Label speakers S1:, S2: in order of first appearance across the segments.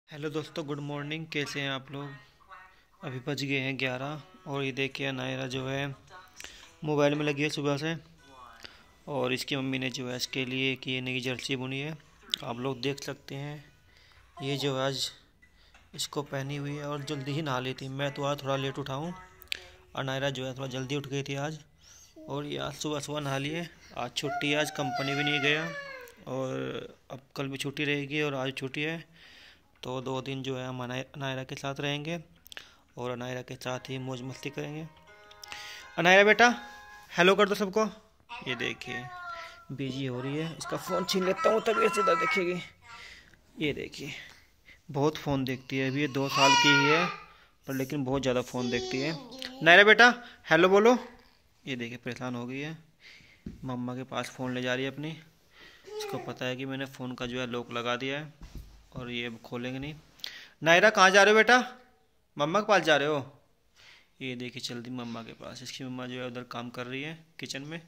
S1: Hello दोस्तों, good morning. कैसे हैं आप लोग? अभी बज गए हैं 11 और ये देखिए नायरा जो है मोबाइल में लगी है सुबह से। और इसकी मम्मी ने जो है इसके लिए कि ये नई जर्सी बुनी है, आप लोग देख सकते हैं। ये जो है आज इसको पहनी हुई है और जल्दी ही नहा ली थी। मैं तो आज थोड़ा लेट उठा हूँ और नायरा जो है थोड़ा जल्दी उठ गई थी आज। और ये आज सुबह सुबह नहा लिए। आज छुट्टी है, आज कंपनी भी नहीं गया और अब कल भी छुट्टी रहेगी और आज छुट्टी है। तो 2 दिन जो है हम अनायरा के साथ रहेंगे और अनायरा के साथ ही मौज मस्ती करेंगे। अनायरा बेटा हेलो कर दो सबको। ये देखिए बिजी हो रही है, इसका फ़ोन छीन लेता हूँ तभी सीधा देखेगी। ये देखिए बहुत फ़ोन देखती है। अभी ये 2 साल की ही है पर लेकिन बहुत ज़्यादा फ़ोन देखती है। नायरा बेटा हेलो बोलो। ये देखिए परेशान हो गई है, मम्मा के पास फ़ोन ले जा रही है अपनी। इसको पता है कि मैंने फ़ोन का जो है लॉक लगा दिया है और ये अब खोलेंगे नहीं। नायरा कहाँ जा रहे हो बेटा? मम्मा के पास जा रहे हो? ये देखिए चल दी मम्मा के पास। इसकी मम्मा जो है उधर काम कर रही है किचन में।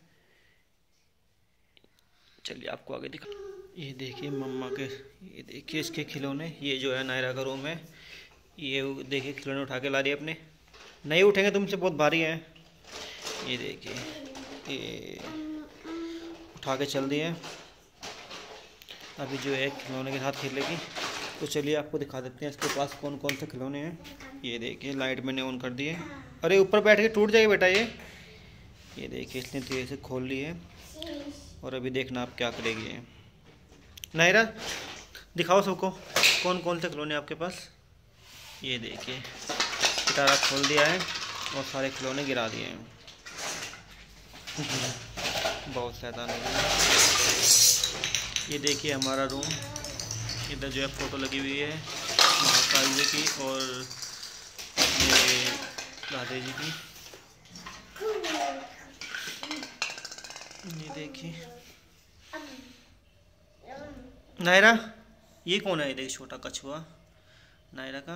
S1: चलिए आपको आगे दिखा। ये देखिए मम्मा के, ये देखिए इसके खिलौने। ये जो है नायरा का रूम है। ये देखिए खिलौने उठा के ला रही है अपने। नहीं उठेंगे तुमसे, बहुत भारी है। ये देखिए ये उठा के चल दी है। अभी जो है खिलौने के साथ खेलेगी। तो चलिए आपको दिखा देते हैं इसके पास कौन कौन से खिलौने हैं। ये देखिए लाइट मैंने ऑन कर दी है। अरे ऊपर बैठ के टूट जाएगी बेटा ये देखिए इसने धीरे से खोल ली है और अभी देखना आप क्या करेगी ये। नायरा दिखाओ सबको कौन कौन से खिलौने आपके पास। ये देखिए पिटारा खोल दिया है और सारे खिलौने गिरा दिए हैं। बहुत शैतान है। ये देखिए हमारा रूम। इधर जो है फ़ोटो लगी हुई है महाकाल जी की और ये राधे जी की। ये देखिए नायरा ये कौन है? ये देखिए छोटा कछुआ नायरा का।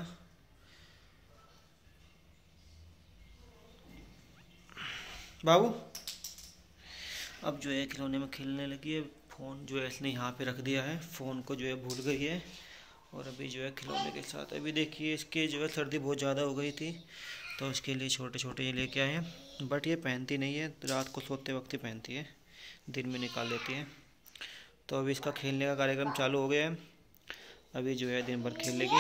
S1: बाबू अब जो है खिलौने में खेलने लगी है। फ़ोन जो है इसने यहाँ पे रख दिया है, फ़ोन को जो है भूल गई है और अभी जो है खिलौने के साथ। अभी देखिए इसके जो है सर्दी बहुत ज़्यादा हो गई थी तो इसके लिए छोटे छोटे ये लेके आए हैं। बट ये पहनती नहीं है, रात को सोते वक्त ही पहनती है, दिन में निकाल लेती है। तो अभी इसका खेलने का कार्यक्रम चालू हो गया है। अभी जो है दिन भर खेल लेगी।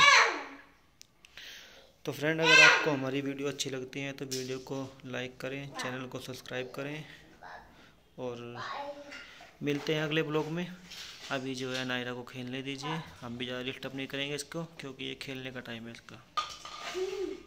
S1: तो फ्रेंड अगर आपको हमारी वीडियो अच्छी लगती है तो वीडियो को लाइक करें, चैनल को सब्सक्राइब करें और मिलते हैं अगले ब्लॉग में। अभी जो है नायरा को खेलने दीजिए, हम भी ज़्यादा डिस्टर्ब नहीं करेंगे इसको क्योंकि ये खेलने का टाइम है इसका।